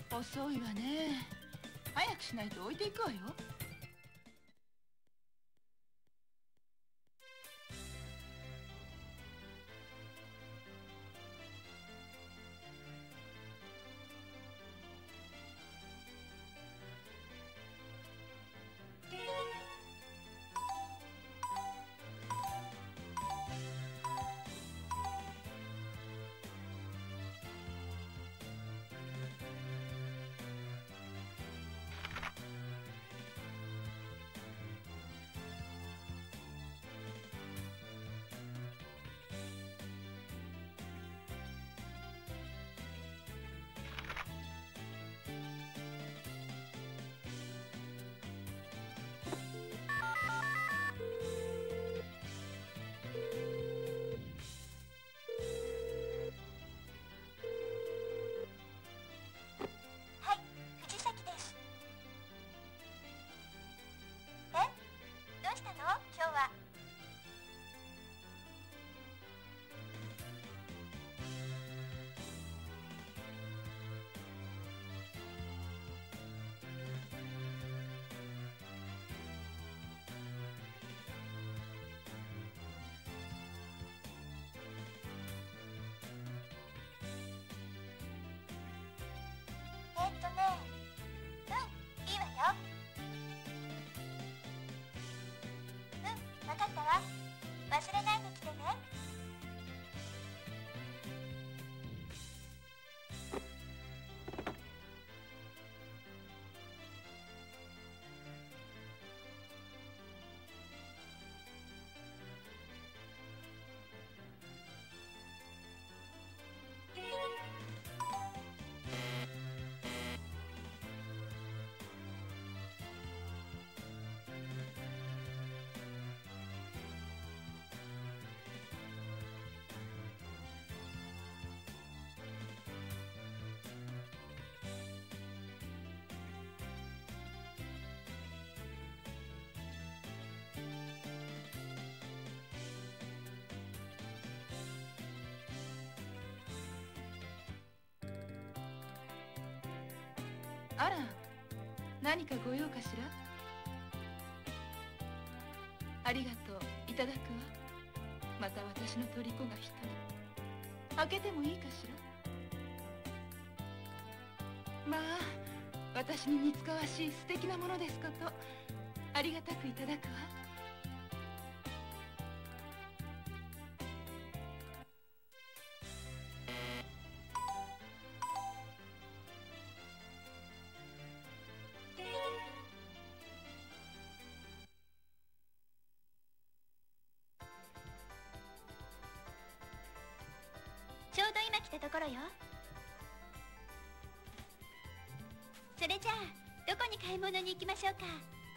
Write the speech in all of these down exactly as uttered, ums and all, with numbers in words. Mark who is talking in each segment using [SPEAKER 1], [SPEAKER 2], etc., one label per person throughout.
[SPEAKER 1] 遅いわね。早くしないと置いていくわよ。あら、何かご用かしら。ありがとう、いただくわ。また私の虜が一人。開けてもいいかしら。まあ、私に似つかわしい素敵なものですこと。ありがたくいただくわ。
[SPEAKER 2] ちょうど今来たところよ。それじゃあどこに買い物に行きましょうか。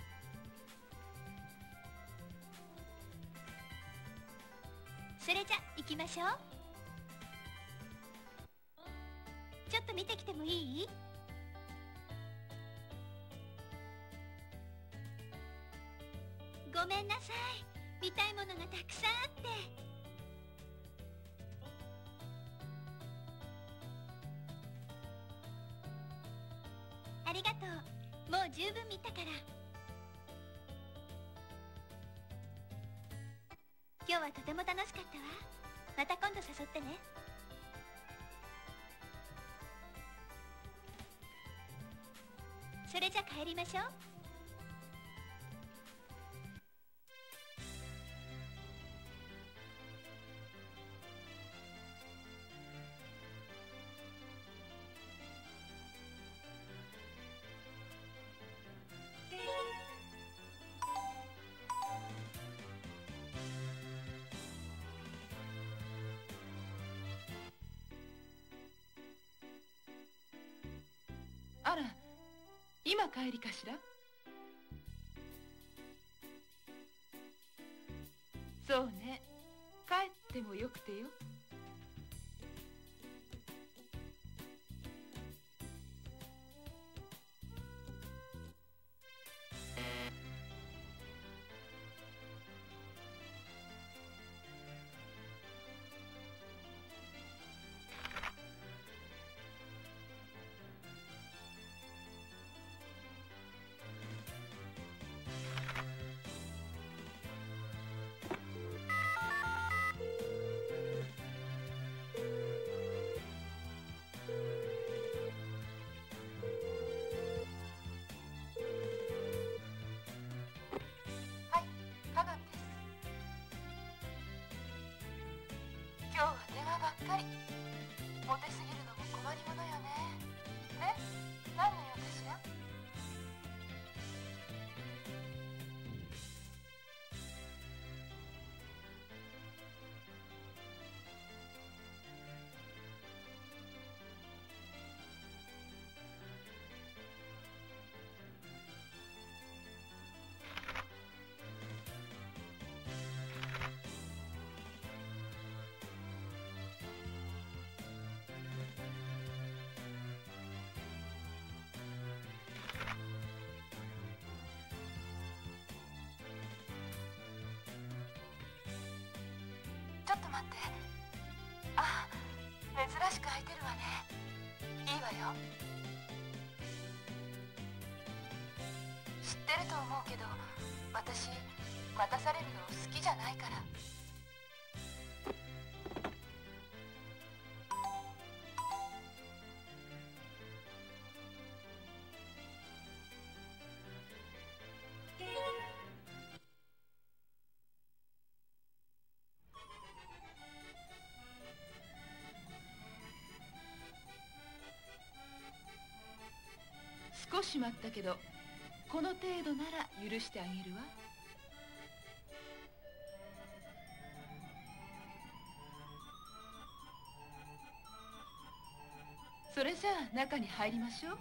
[SPEAKER 2] それじゃ行きましょう。ちょっと見てきてもいい？ごめんなさい、見たいものがたくさんあって。ありがとう。もう十分見たから。今日はとても楽しかったわ。また今度誘ってね。それじゃ帰りましょう。
[SPEAKER 1] あら、今帰りかしら。そうね、帰ってもよくてよ。 かり。モテすぎるのも困りものよね。で、何の用かしら？ちょっと待って。あ、珍しく空いてるわね。いいわよ。知ってると思うけど、私待たされるの好きじゃないから。少し待ったけど、この程度なら許してあげるわ。それじゃあ中に入りましょう。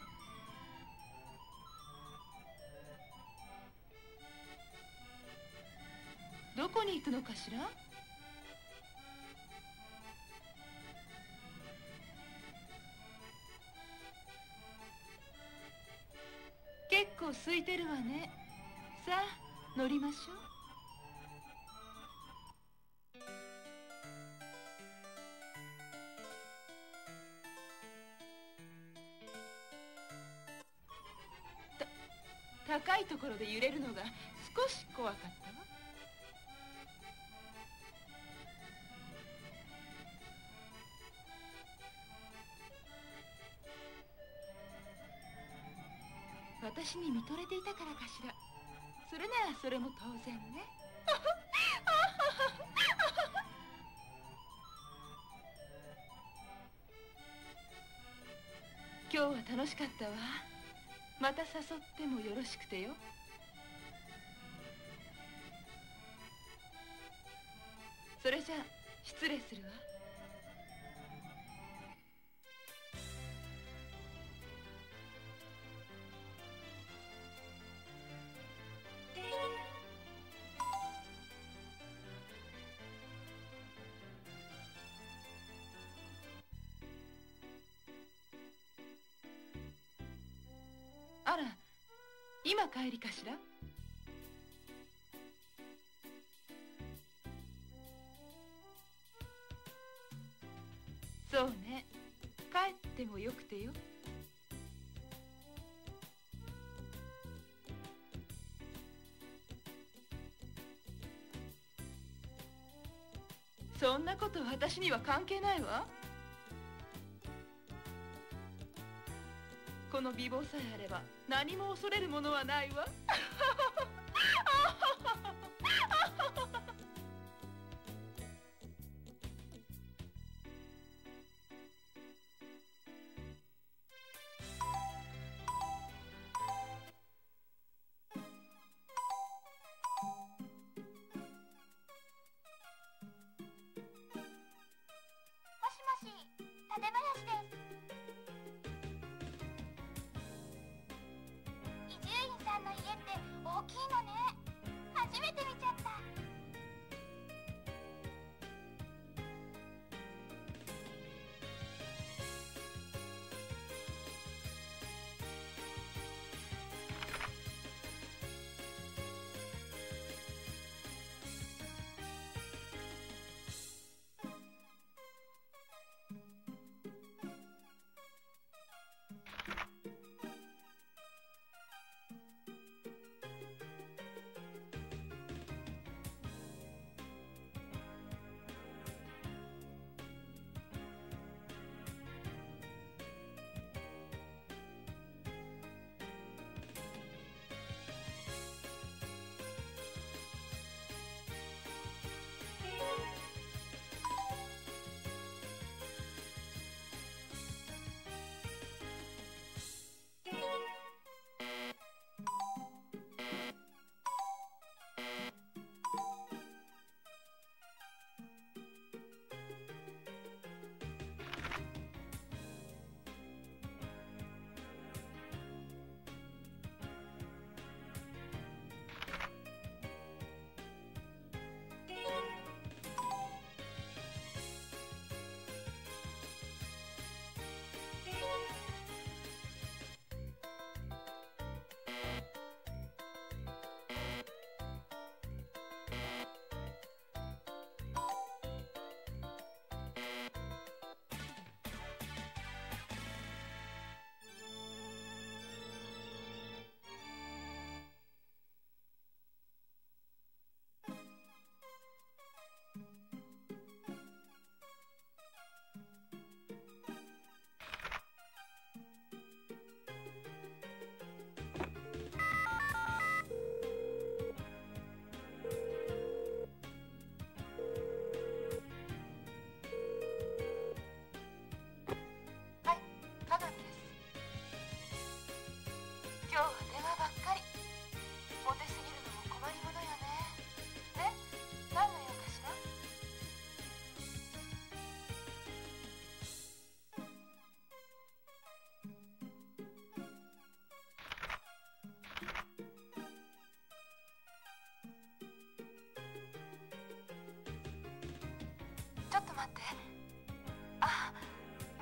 [SPEAKER 1] どこに行くのかしら？結構空いてるわね。さあ乗りましょう。た高いところで揺れるのが少し怖かったわ。私に見とれていたからかしら。それならそれも当然ね。今日は楽しかったわ。また誘ってもよろしくてよ。それじゃあ失礼するわ。あら、今帰りかしら？そうね、帰ってもよくてよ。そんなこと私には関係ないわ。この美貌さえあれば何も恐れるものはないわ。
[SPEAKER 2] 大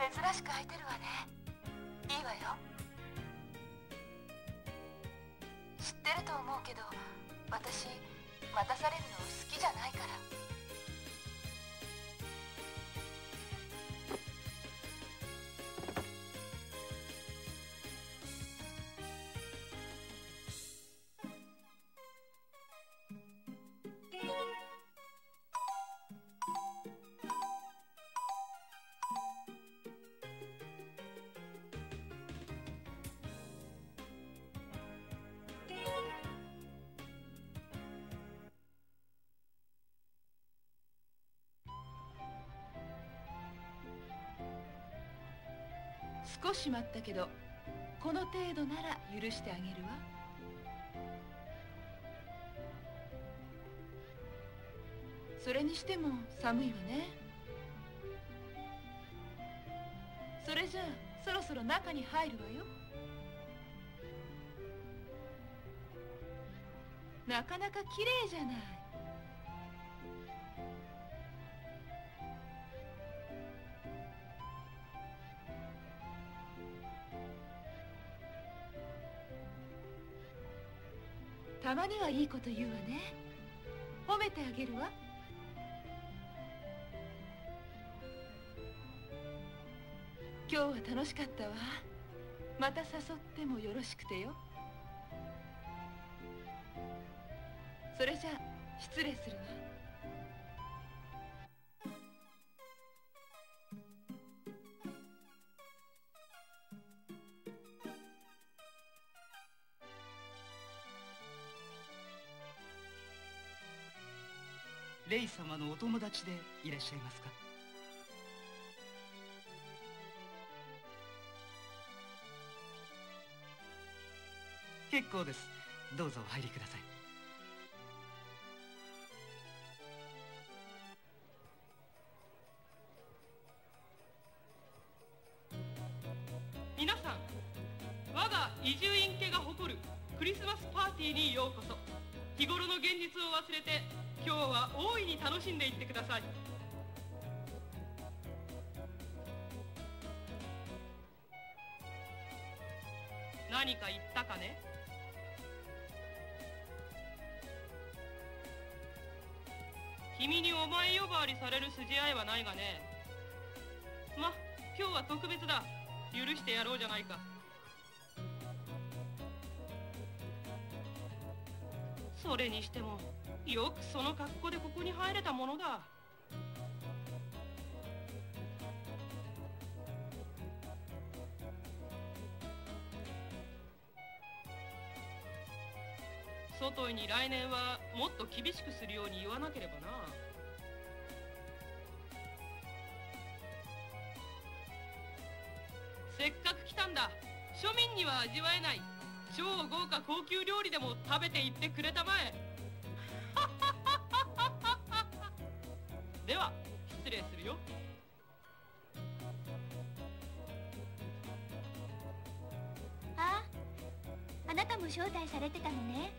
[SPEAKER 1] 珍しく空いてるわね。いいわよ。知ってると思うけど、私待たされるの好きじゃないから。少し待ったけど、この程度なら許してあげるわ。それにしても寒いわね。それじゃあそろそろ中に入るわよ。なかなか綺麗じゃない。たまにはいいこと言うわね。褒めてあげるわ。今日は楽しかったわ。また誘ってもよろしくてよ。それじゃあ失礼するわ。
[SPEAKER 3] レイ様のお友達でいらっしゃいますか？結構です。どうぞお入りください。
[SPEAKER 4] 皆さん、我が伊集院家が誇るクリスマスパーティーにようこそ。日頃の現実を忘れて今日は大いに楽しんでいってください。何か言ったかね？君にお前呼ばわりされる筋合いはないがね。ま、今日は特別だ。許してやろうじゃないか。それにしてもよくその格好でここに入れたものだ。外に来年はもっと厳しくするように言わなければな。せっかく来たんだ。庶民には味わえない超豪華高級料理でも食べていってくれたまえ。では失礼するよ。
[SPEAKER 2] あ、あなたも招待されてたのね。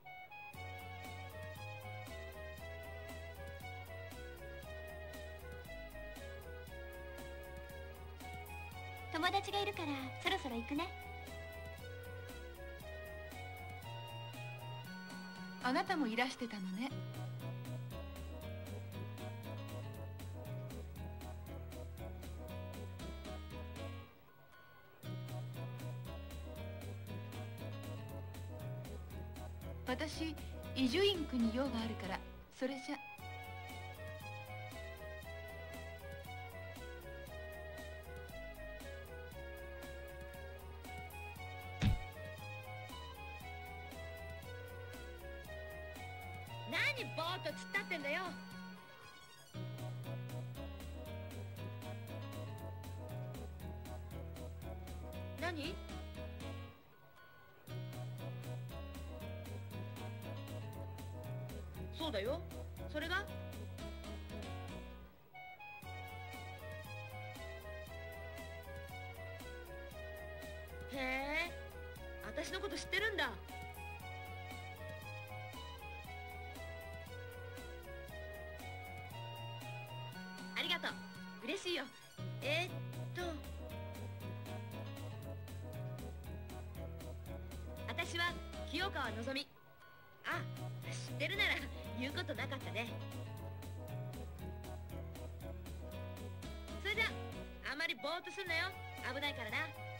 [SPEAKER 2] 友達がいるからそろそろ行くね。
[SPEAKER 1] あなたもいらしてたのね。私伊集院君に用があるから、それじゃ。
[SPEAKER 2] 何ぼーっと突っ立ってんだよ。何？そうだよ。それが？へえ、私のこと知ってるんだ。ありがとう。嬉しいよ。えー、っと
[SPEAKER 5] 清川のぞみ。あ、知ってるなら言うことなかったね。それじゃあ、あまりぼーっとすんなよ。危ないからな。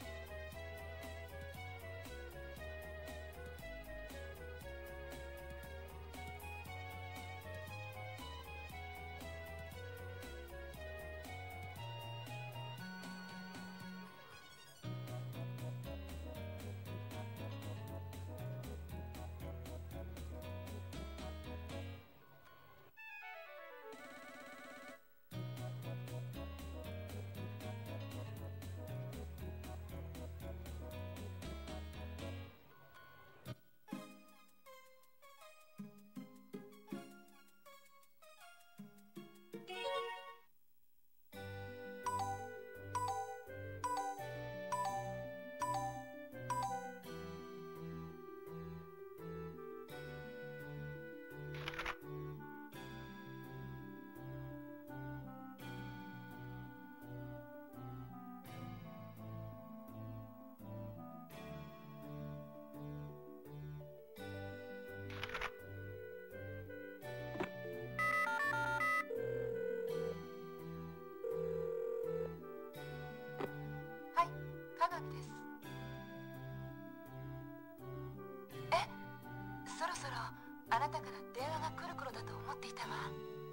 [SPEAKER 1] そろそろあなたから電話が来る頃だと思っていたわ。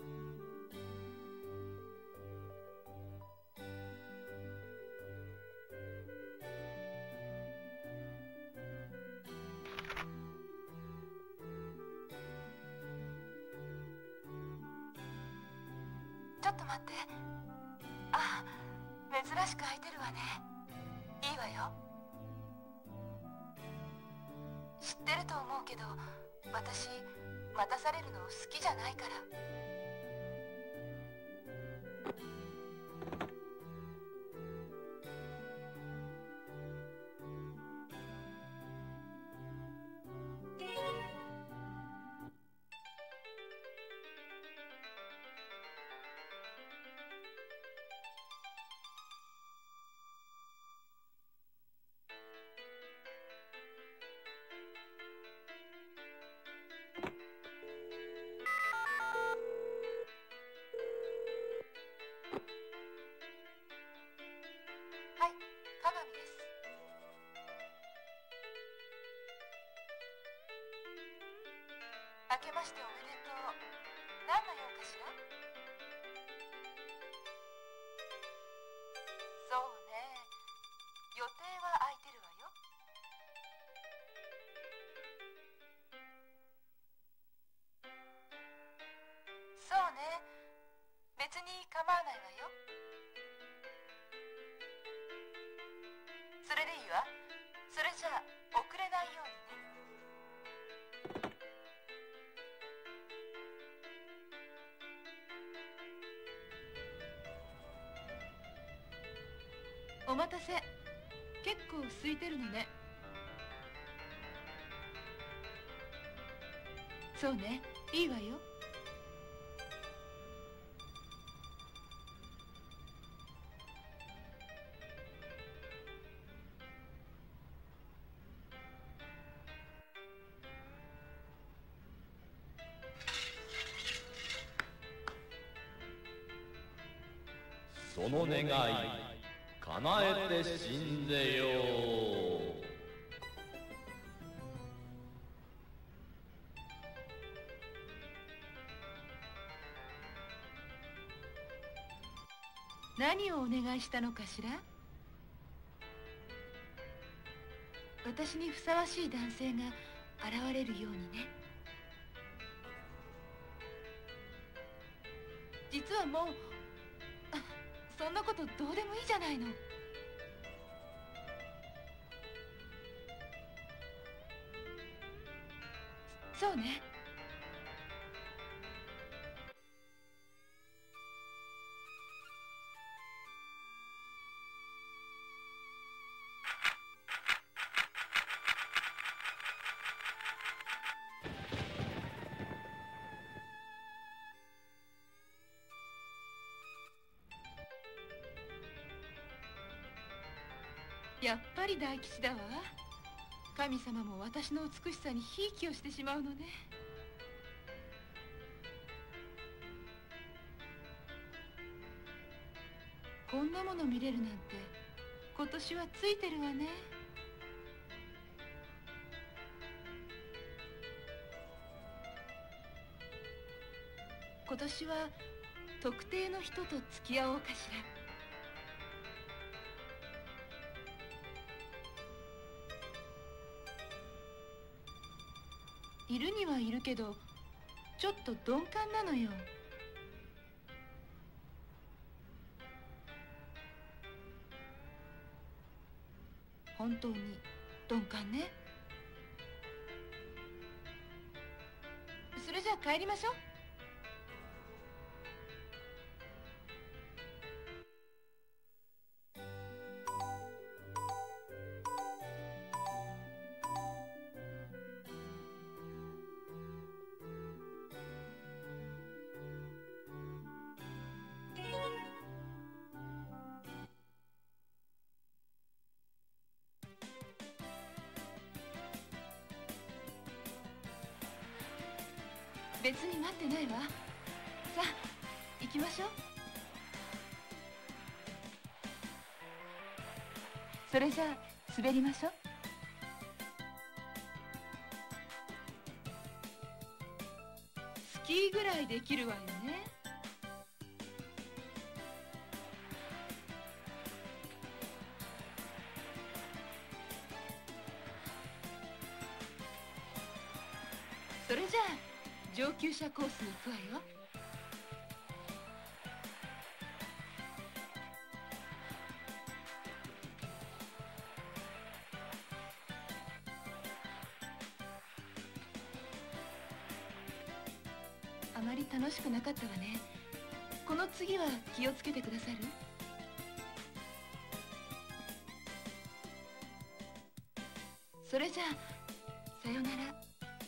[SPEAKER 1] ちょっと待って。あ、珍しく空いてるわね。いいわよ。知ってると思うけど、私待たされるの好きじゃないから。明けましておめでとう。何の用かしら？そうね。予定は空いてるわよ。そうね。別に構わないわよ。それでいいわ。それじゃあ遅れないようにね。 お待たせ。結構空いてるのね。そうね、いいわよ。
[SPEAKER 6] その願い叶えて死んでよ。
[SPEAKER 1] 何をお願いしたのかしら？私にふさわしい男性が現れるようにね。実はもうそんなことどうでもいいじゃないの。そうね。やっぱり大吉だわ。 神様も私の美しさにひいきをしてしまうのね。こんなもの見れるなんて今年はついてるわね。今年は特定の人と付き合おうかしら。いるにはいるけどちょっと鈍感なのよ。本当に鈍感ね。それじゃあ帰りましょう。別に待ってないわ。さあ行きましょう。それじゃあ滑りましょう。スキーぐらいできるわよね。それじゃあ上級者コースに行くわよ。あまり楽しくなかったわね。この次は気をつけてくださる？それじゃあさよなら。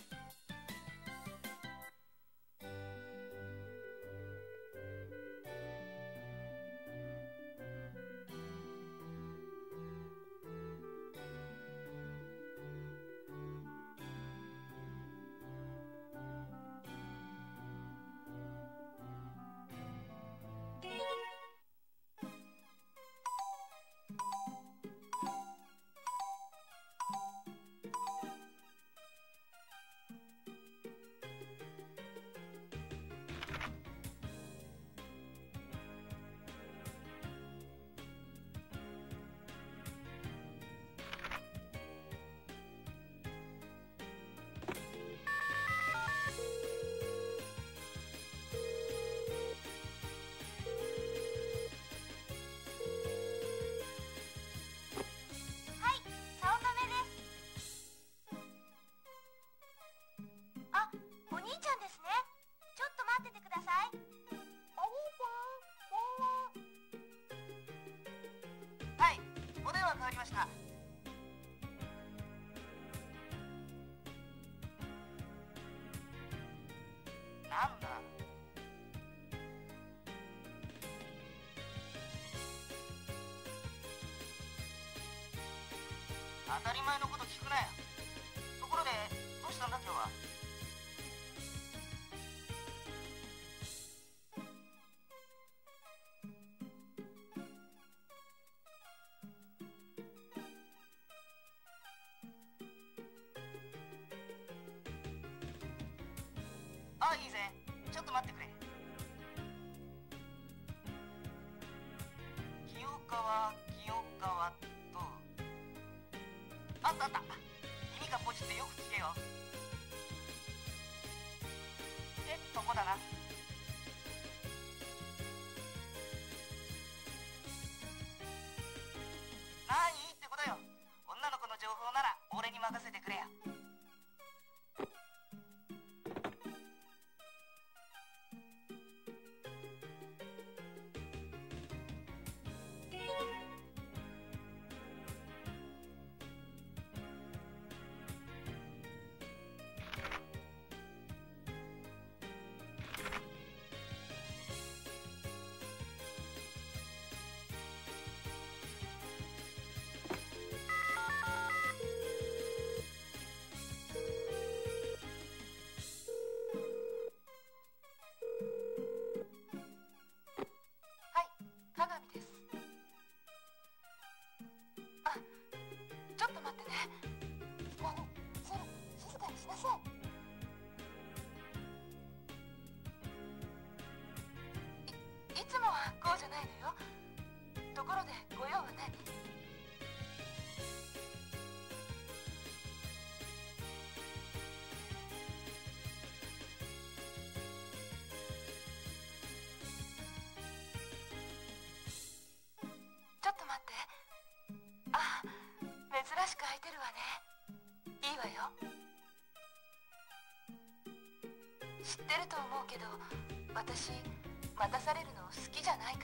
[SPEAKER 3] なんだ。当たり前のこと聞くなよ。ところでどうしたんだ今日は。あ、いいぜ。ちょっと待ってくれ。清川清川とあったあった。耳がポチってよく聞けよ。え、そこだな。何ってことよ。女の子の情報なら俺に任せてくれよ。
[SPEAKER 1] 待ってね。何、それ静かにしなさい。い、いつもはこうじゃないのよ。ところでご用は何？ちょっと待って。あ、珍しく空いてるわね。いいわよ。知ってると思うけど、私待たされるの好きじゃないから。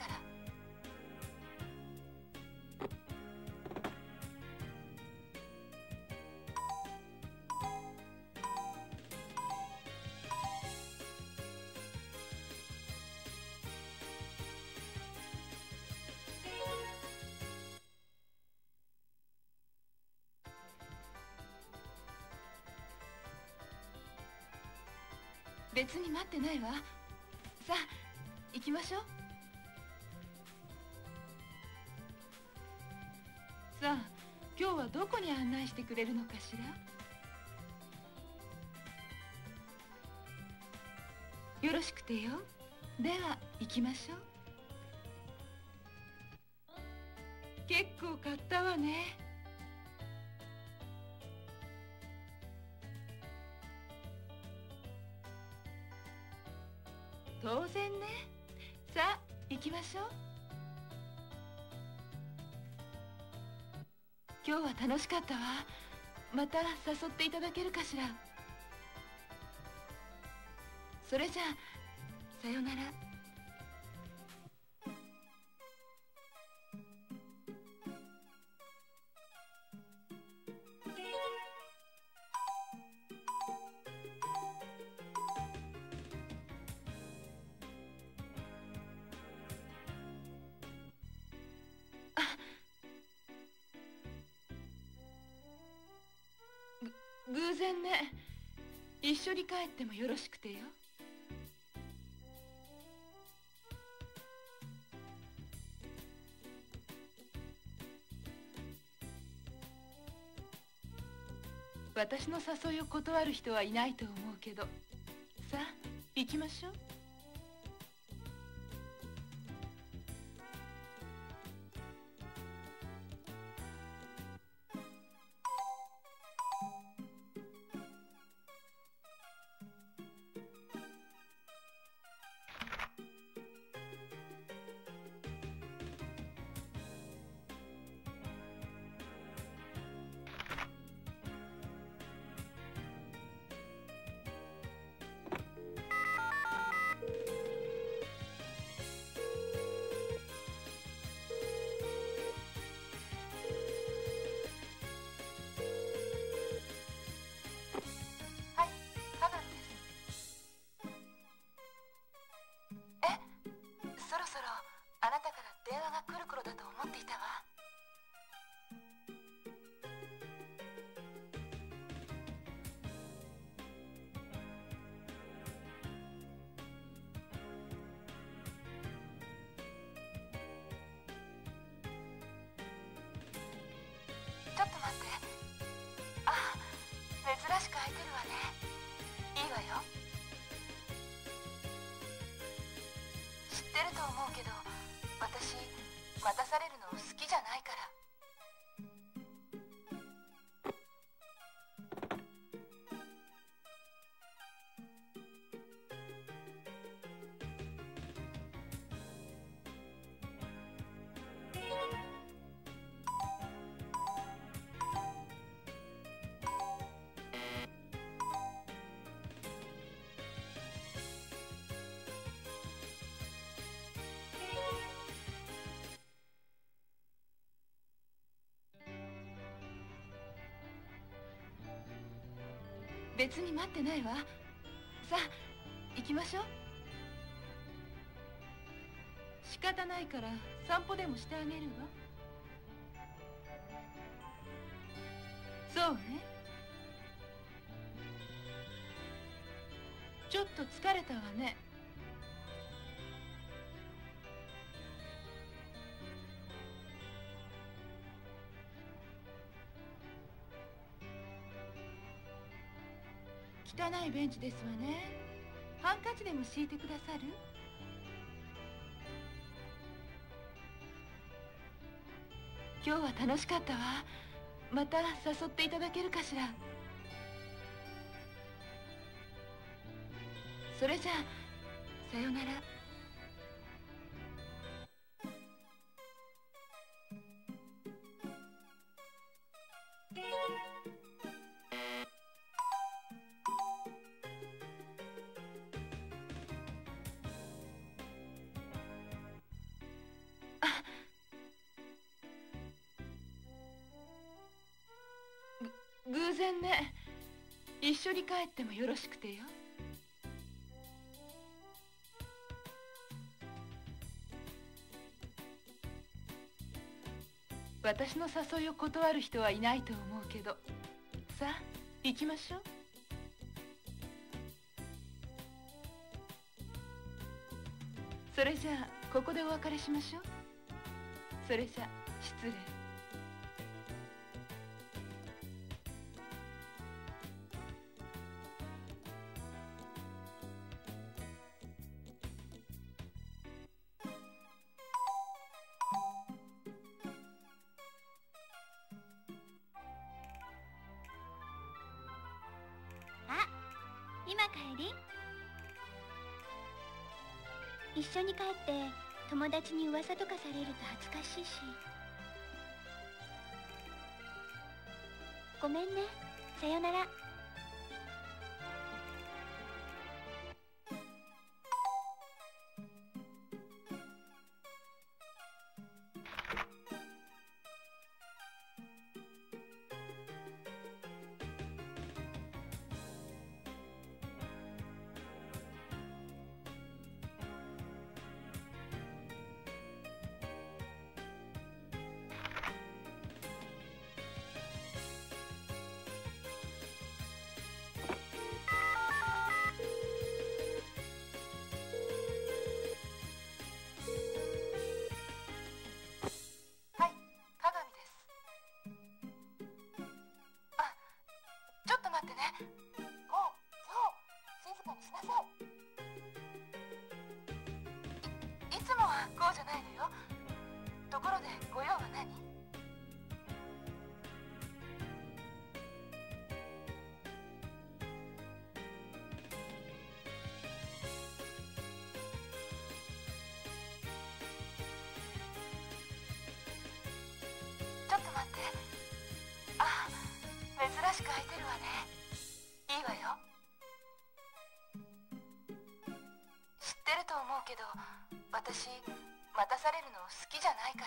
[SPEAKER 1] 別に待ってないわ。さあ行きましょう。さあ今日はどこに案内してくれるのかしら。よろしくてよ。では行きましょう。結構買ったわね。当然ね。さあ行きましょう。今日は楽しかったわ。また誘っていただけるかしら。それじゃあさよなら。偶然ね。一緒に帰ってもよろしくてよ。私の誘いを断る人はいないと思うけど、さあ行きましょう。ちょっと待って。あ、珍しく空いてるわね。いいわよ。知ってると思うけど、私待たされるの好きじゃないから。別に待ってないわ。さあ行きましょう。仕方ないから散歩でもしてあげるわ。そうね。ちょっと疲れたわね。 汚いベンチですわね。ハンカチでも敷いてくださる？今日は楽しかったわ。また誘っていただけるかしら。それじゃあさようなら。偶然ね。一緒に帰ってもよろしくてよ。私の誘いを断る人はいないと思うけど、さあ行きましょう。それじゃあここでお別れしましょう。それじゃ失礼。
[SPEAKER 2] 今帰り？一緒に帰って友達に噂とかされると恥ずかしいし。ごめんね。さよなら。
[SPEAKER 1] こうじゃないのよ。ところでご用は何？ちょっと待って。あ、珍しく空いてるわね。いいわよ。知ってると思うけど、私待たされるの好きじゃないから。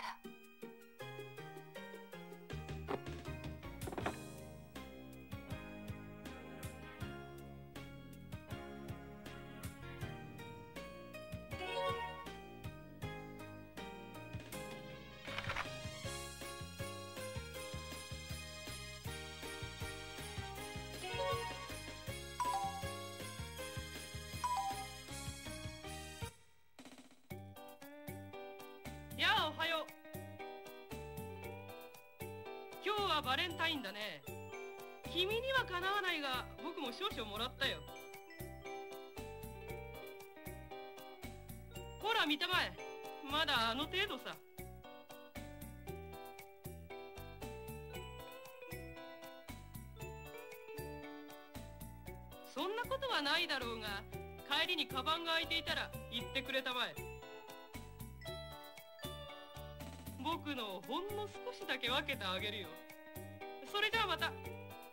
[SPEAKER 4] やあ、おはよう。今日はバレンタインだね。君にはかなわないが、僕も少々もらったよ。ほら見たまえ、まだあの程度さ。そんなことはないだろうが、帰りにカバンが空いていたら言ってくれたまえ。僕のをほんの少しだけ分けてあげるよ。それじゃあまた。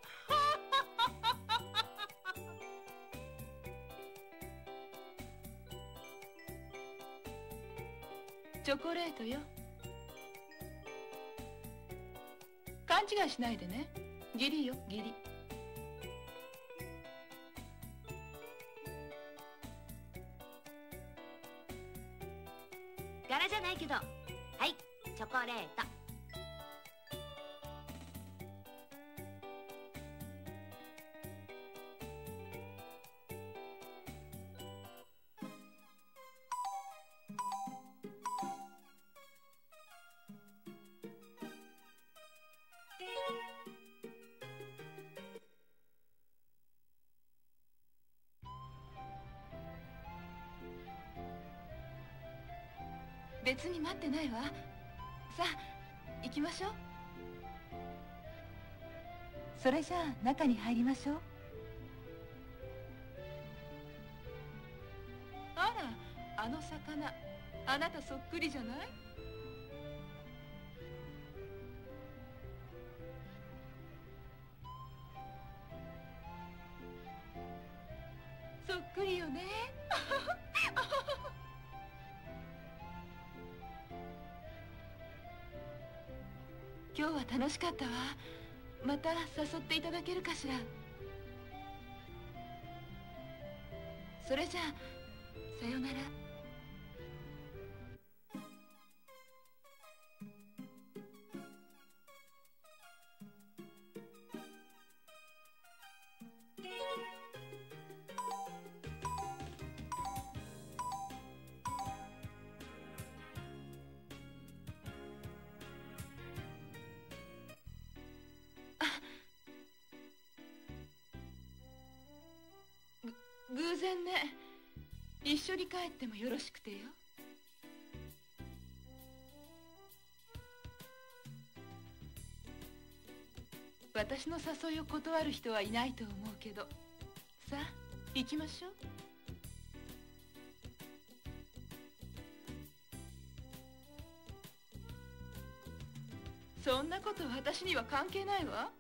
[SPEAKER 1] チョコレートよ。勘違いしないでね。義理よ、義理。
[SPEAKER 2] 柄じゃないけど、はい、チョコレート。
[SPEAKER 1] 別に待ってないわ。さあ行きましょう。それじゃあ中に入りましょう。あら、あの魚、あなたそっくりじゃない？そっくりよね。今日は楽しかったわ。また誘っていただけるかしら。それじゃあさよなら。偶然ね。一緒に帰ってもよろしくてよ。私の誘いを断る人はいないと思うけど、さあ行きましょう。そんなこと私には関係ないわ。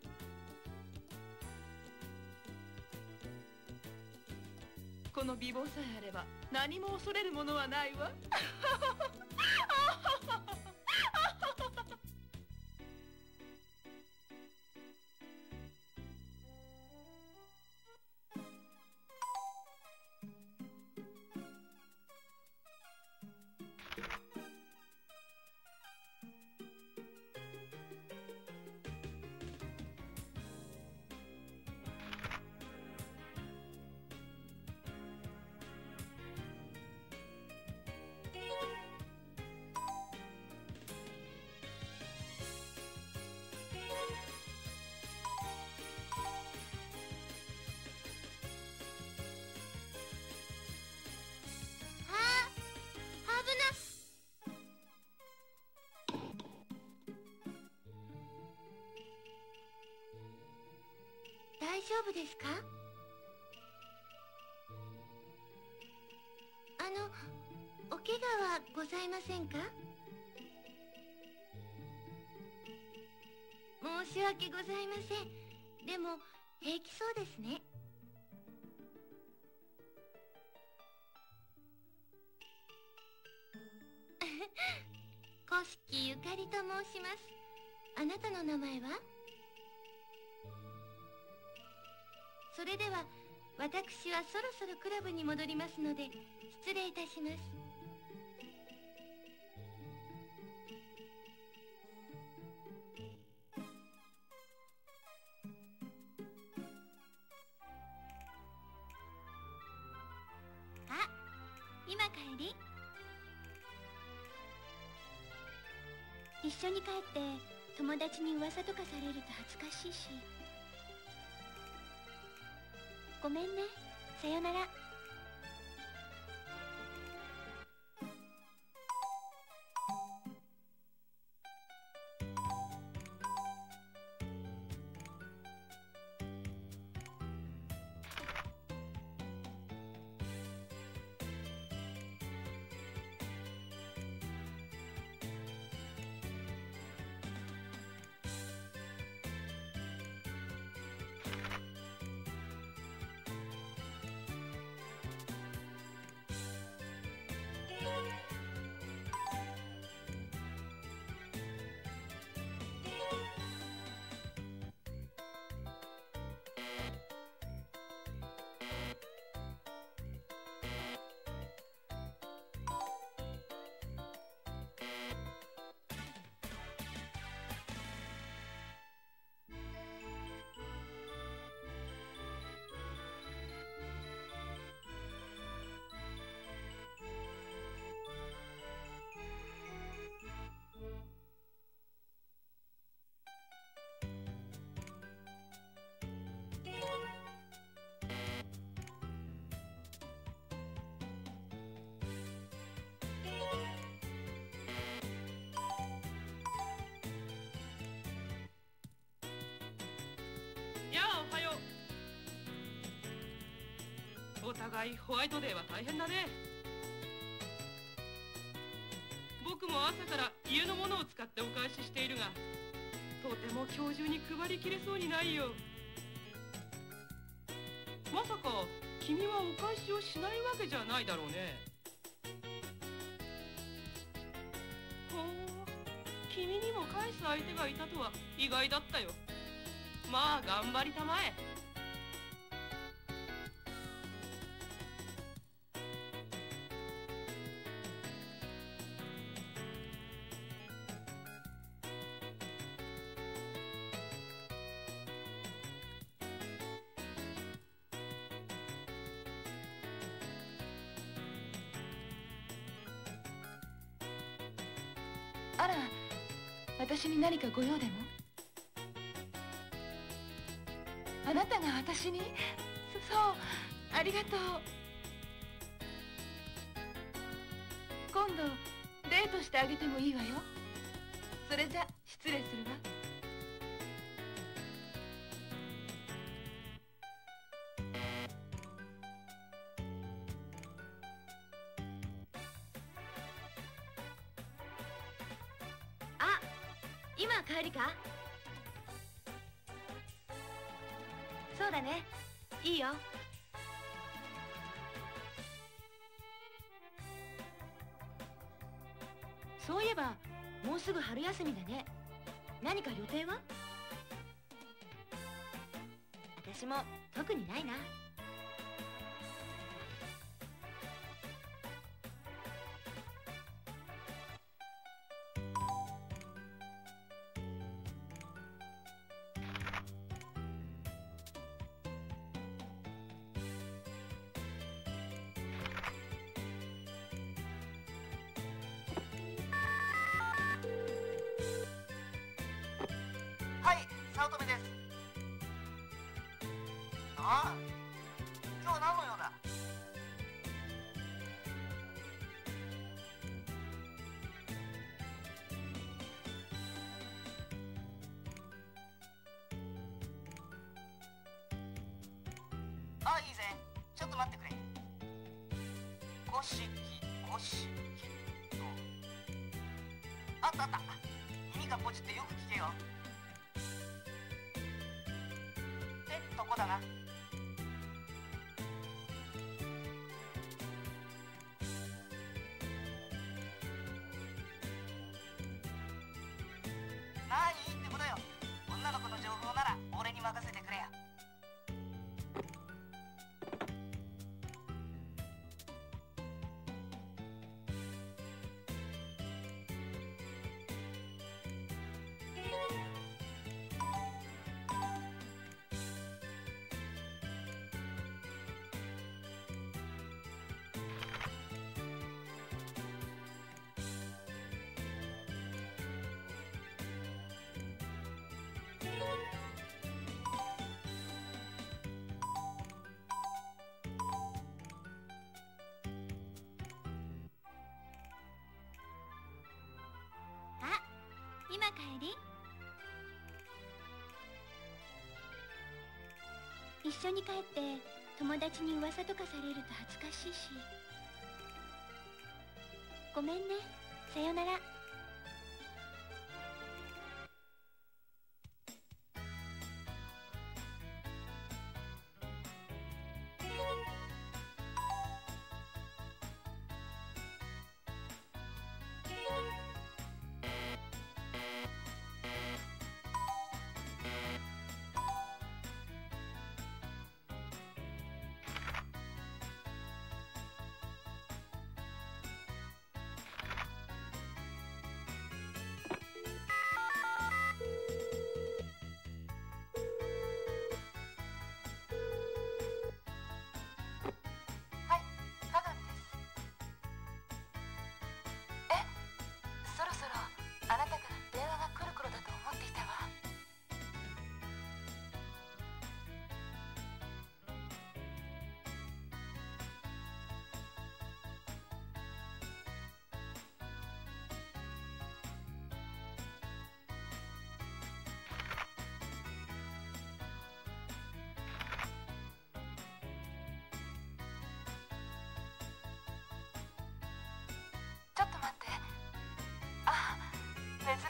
[SPEAKER 1] この美貌さえあれば何も恐れるものはないわ。
[SPEAKER 2] 大丈夫ですか？あの、お怪我はございませんか？申し訳ございません。でも平気そうですね。小敷ゆかりと申します。あなたの名前は？それでは私はそろそろクラブに戻りますので失礼いたします。あ、今帰り？一緒に帰って友達に噂とかされると恥ずかしいし。ごめんね。さよなら。
[SPEAKER 4] お互いホワイトデーは大変だね。僕も朝から家のものを使ってお返ししているが、とても今日中に配りきれそうにないよ。まさか君はお返しをしないわけじゃないだろうね。ほう、君にも返す相手がいたとは意外だったよ。まあ頑張りたまえ。
[SPEAKER 1] あら、私に何かご用でも？あなたが私に？そ、そう、ありがとう。今度デートしてあげてもいいわよ。それじゃ失礼するわ。
[SPEAKER 2] あ、今帰りか？そうだね、いいよ。そういえばもうすぐ春休みだね。何か予定は？私も特にないな。
[SPEAKER 3] はい、早乙女です。ああ、今日何の用だ？あ、いいぜ。ちょっと待ってくれ。五色、五色と。あったあった。耳がポチってよく聞けよ。ってとこだな。なにってことよ。女の子の情報なら俺に任せてくれよ。
[SPEAKER 2] 今帰り？一緒に帰って友達に噂とかされると恥ずかしいし。ごめんね、さよなら。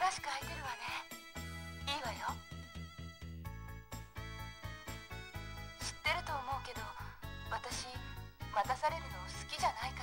[SPEAKER 1] しく空いてるわね。いいわよ。知ってると思うけど、私待たされるの好きじゃないから。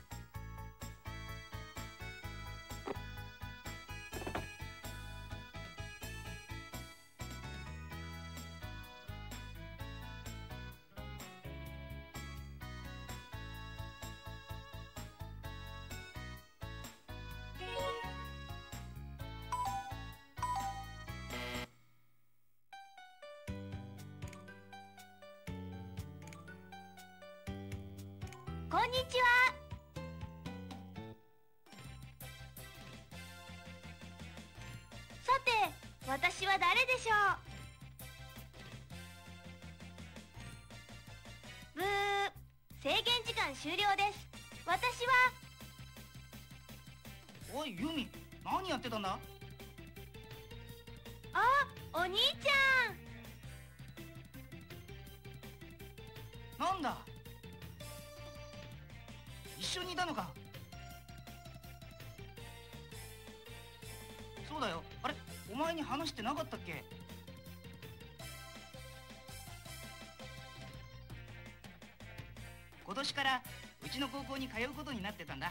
[SPEAKER 2] こんにちは。さて、私は誰でしょう。ブー、制限時間終了です。私は。
[SPEAKER 3] おいユミ、何やってたんだ？
[SPEAKER 2] あ、お兄ちゃん。
[SPEAKER 3] なんだ、一緒にいたのか。そうだよ。あれ、お前に話してなかったっけ？今年からうちの高校に通うことになってたんだ。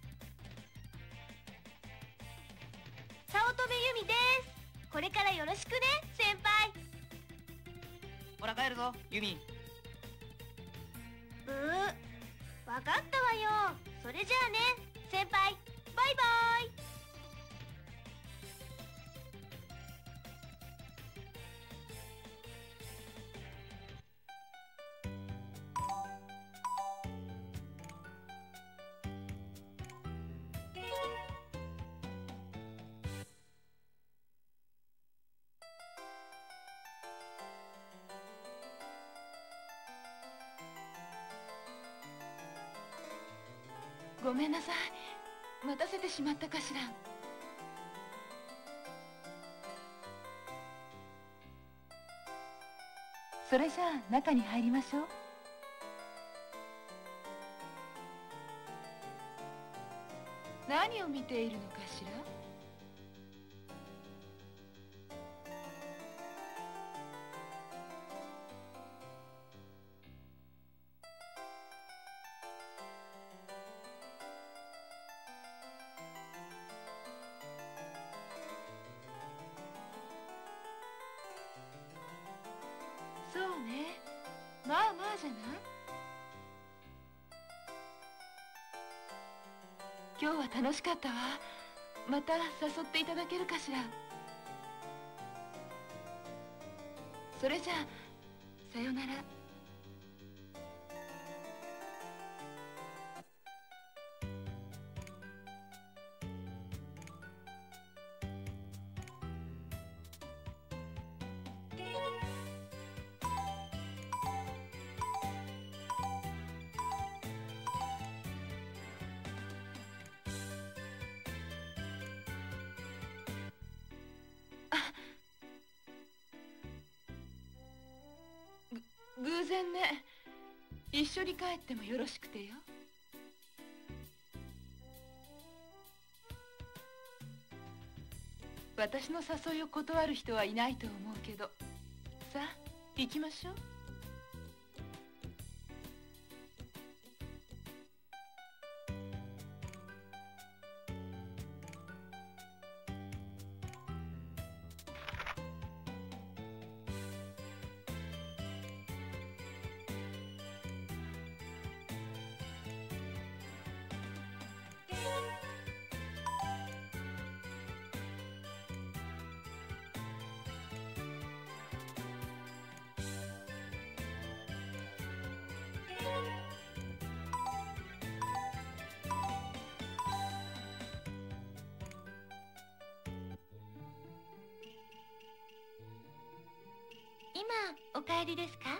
[SPEAKER 2] 早乙女由美です。これからよろしくね、先輩。
[SPEAKER 3] ほら帰るぞユミ。
[SPEAKER 2] ブー、わかったわよ。それじゃあね、先輩。バイバイ。
[SPEAKER 1] ごめんなさい。待たせてしまったかしら。それじゃあ中に入りましょう。何を見ているのかしら。そうね。まあまあじゃない。今日は楽しかったわ。また誘っていただけるかしら。それじゃあさよなら。偶然ね。一緒に帰ってもよろしくてよ。私の誘いを断る人はいないと思うけど、さあ行きましょう。
[SPEAKER 2] 今お帰りですか？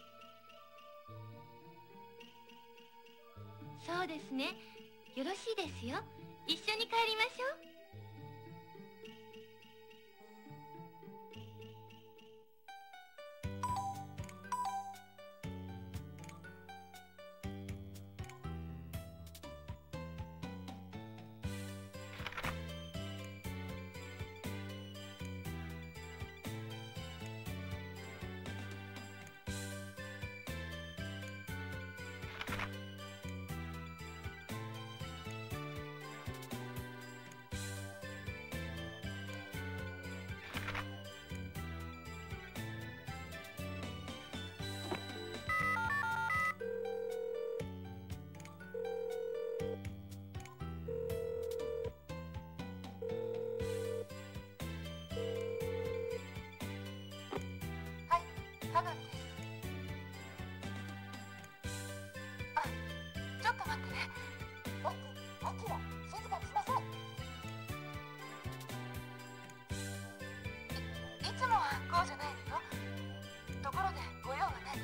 [SPEAKER 2] そうですね。よろしいですよ。一緒に帰りましょう。
[SPEAKER 1] ってね。だってアキラ静かにしなさい。いいつもはこうじゃないのよ。ところでご用は何？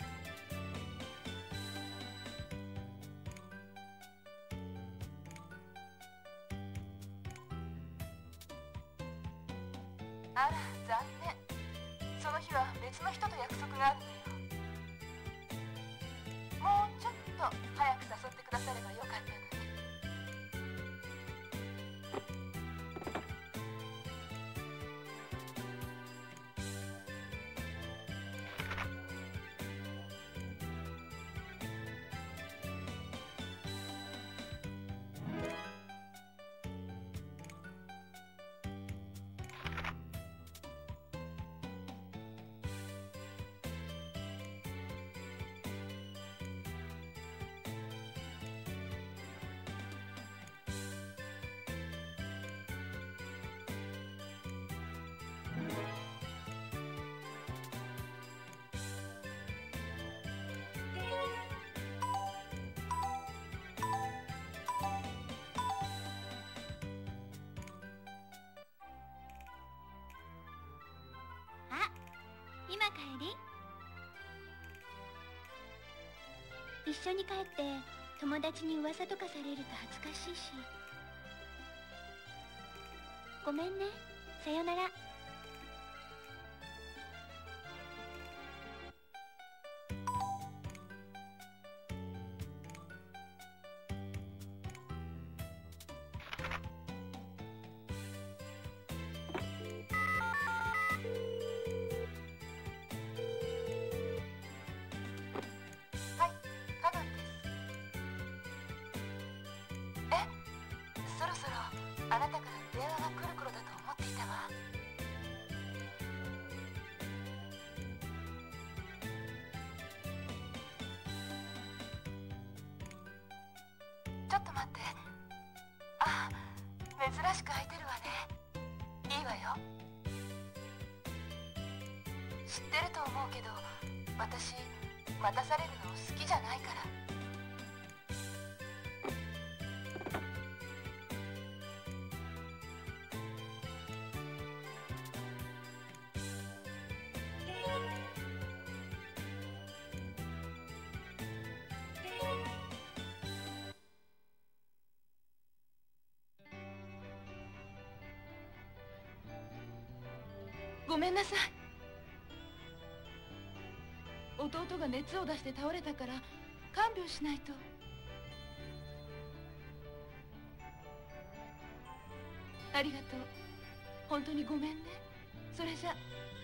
[SPEAKER 1] あら残念。その日は別の人と約束があるのよ。もうちょっと早く誘ってくださればよかったのに。
[SPEAKER 2] 今帰り？一緒に帰って友達に噂とかされると恥ずかしいし。ごめんね。さよなら。
[SPEAKER 1] そろそろあなたから電話が来る頃だと思っていたわ。ちょっと待って。あ、珍しく空いてるわね。いいわよ。知ってると思うけど、私待たされるの好きじゃないから。
[SPEAKER 7] ごめんなさい。弟が熱を出して倒れたから看病しないと。ありがとう。本当にごめんね。それじゃ。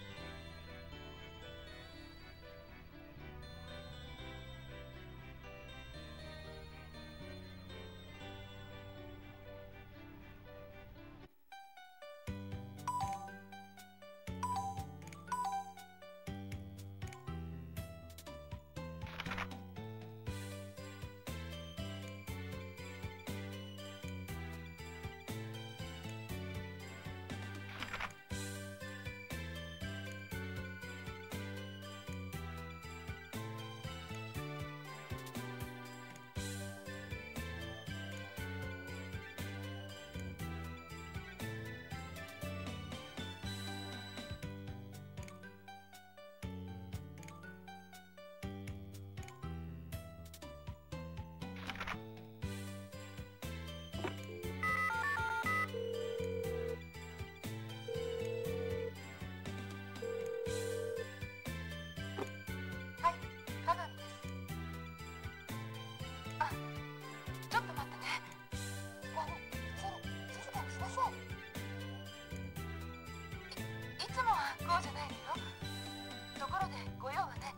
[SPEAKER 7] こうじゃないのよ。ところでご用は何？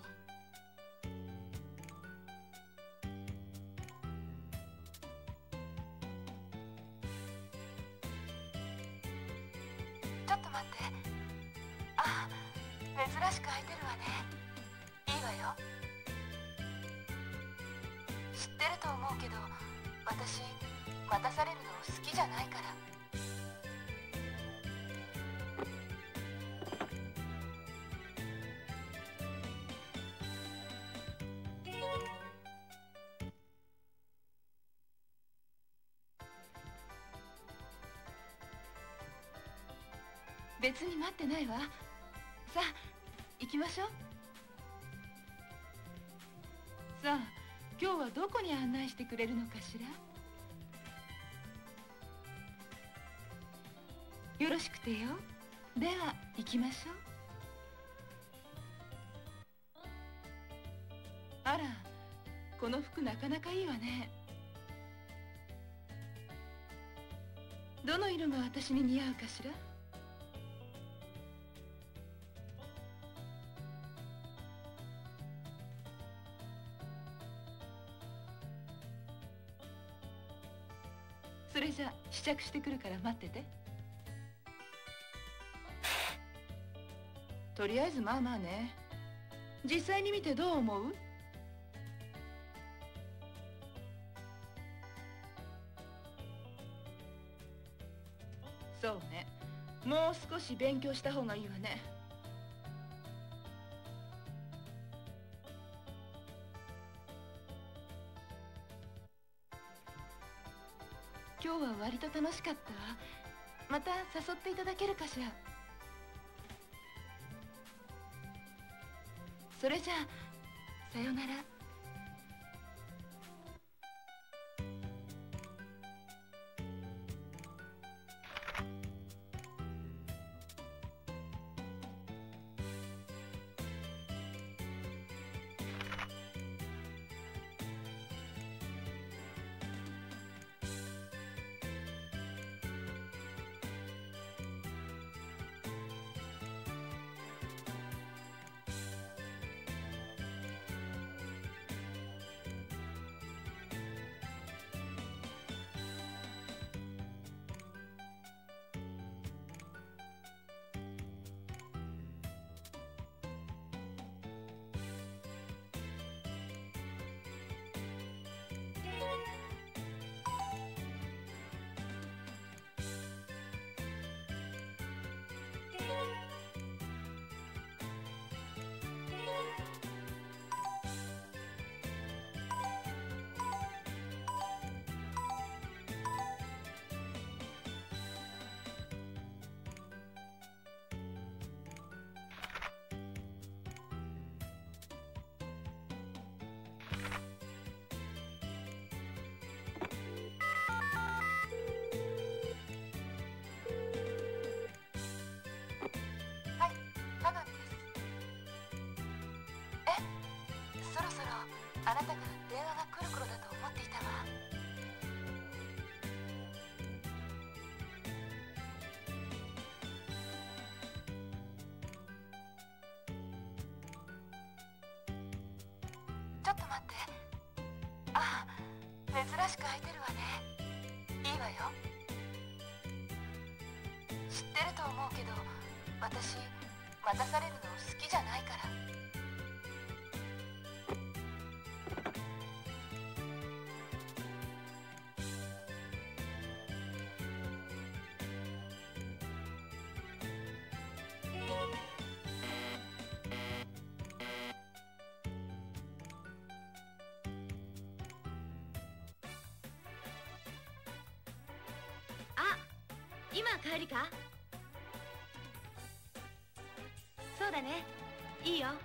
[SPEAKER 7] ちょっと待って。あ、珍しく空いてるわね。いいわよ。知ってると思うけど、私待たされるの好きじゃないから。
[SPEAKER 1] 別に待ってないわ。さあ行きましょう。さあ今日はどこに案内してくれるのかしら。よろしくてよ。では行きましょう。あら、この服なかなかいいわね。どの色が私に似合うかしら。それじゃあ試着してくるから待ってて。とりあえずまあまあね。実際に見てどう思う？そうね。もう少し勉強した方がいいわね。今日は割と楽しかったわ。また誘っていただけるかしら。それじゃあさよなら。あなたから電話が来る頃だと思っていたわ。ちょっと待って。ああ、珍しく空いてるわね。いいわよ。知ってると思うけど、私待たされるの好きじゃないから。
[SPEAKER 2] 今帰りか？そうだね。いいよ。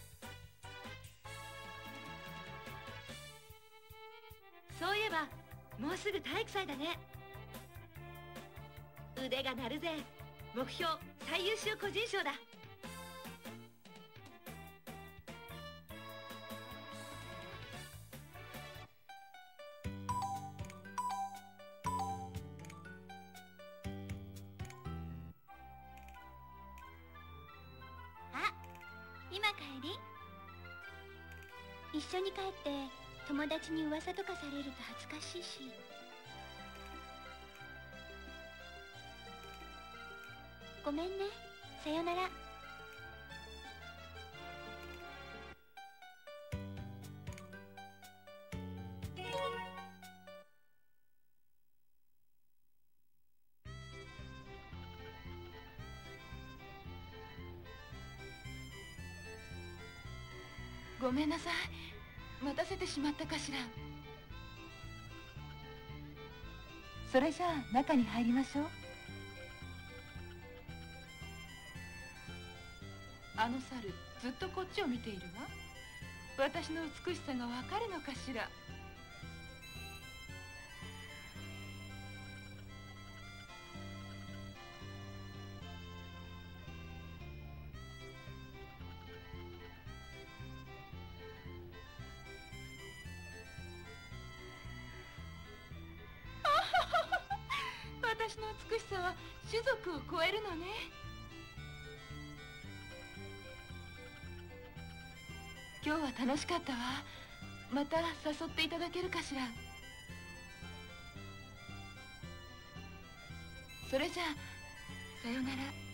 [SPEAKER 2] そういえばもうすぐ体育祭だね。腕が鳴るぜ。目標最優秀個人賞だ。
[SPEAKER 8] 今帰り？一緒に帰って友達に噂とかされると恥ずかしいし。ごめんね。さよなら。
[SPEAKER 1] ごめんなさい。待たせてしまったかしら。それじゃあ中に入りましょう。 あの猿ずっとこっちを見ているわ。私の美しさがわかるのかしら。私の美しさは種族を超えるのね。今日は楽しかったわ。また誘っていただけるかしら。それじゃあさようなら。